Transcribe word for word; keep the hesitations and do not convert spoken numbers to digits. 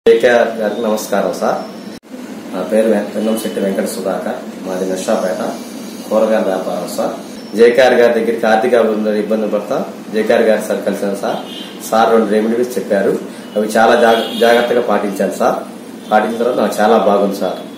JKR గారికి నమస్కారం sir. నా పేరు పెన్నంశెట్టి వెంకట సుధాకర్. మాది నర్సాపేట. కూరగాయల వ్యాపారం సార్. జేకేఆర్ గారి దగ్గరికి ఆర్థిక అభివృద్ధి ఇబ్బంది పడతా జేకేఆర్ గారి సార్ కలిసాను సార్. సార్ రెండు రెమెడీస్ చెప్పారు. అవి చాలా జాగ్రత్తగా పాటించాను సార్. పాటించిన తర్వాత నాకు చాలా బాగుంది సార్.